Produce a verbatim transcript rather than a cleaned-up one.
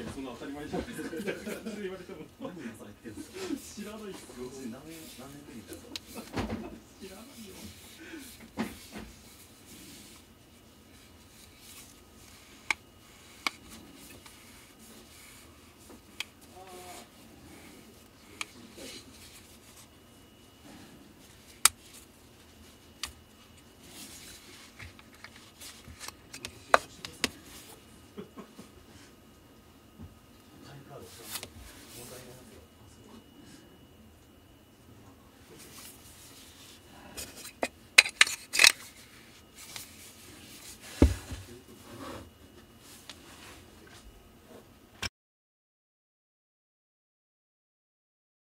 けどそんな当たり前じゃないですか。言われても何今更言ってんですか。 知らないっすよ。 何年何年ぶりに言ったんですか。 知らないよ。